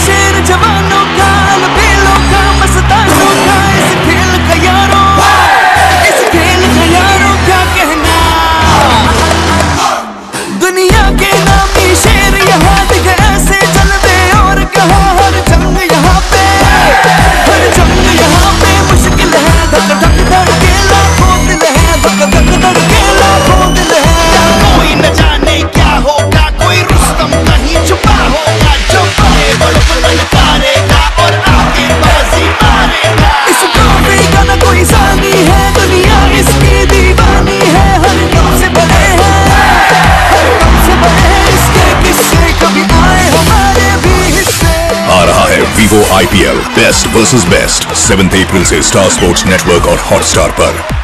शेर जवानों का, लबेलों का, मस्तानों का, इस खेल का यारों, इस खेल का यारों क्या कहना। दुनिया के नामी शेर यहाँ दिख ऐसे चलते और कहा हर जंग यहाँ पे, हर जंग यहाँ पे मुश्किल है। धक धक धड़के लाखों दिल है, धक धक धड़के लाखों दिल है। कोई न जाने क्या होगा, कोई रुस्तम कहीं छुपा होगा, जो बड़े बड़े बुलंद करेगा और आगे बाजी मारेगा। इस ट्रॉफी का न कोई सानी है, दुनिया इसकी दीवानी है। हर दम से बड़े हैं, हर दम से बड़े हैं, इसके किस्से कभी आए हमारे भी हिस्से। आ रहा है Vivo IPL best versus best 7 अप्रैल से स्टार स्पोर्ट्स नेटवर्क और हॉटस्टार पर।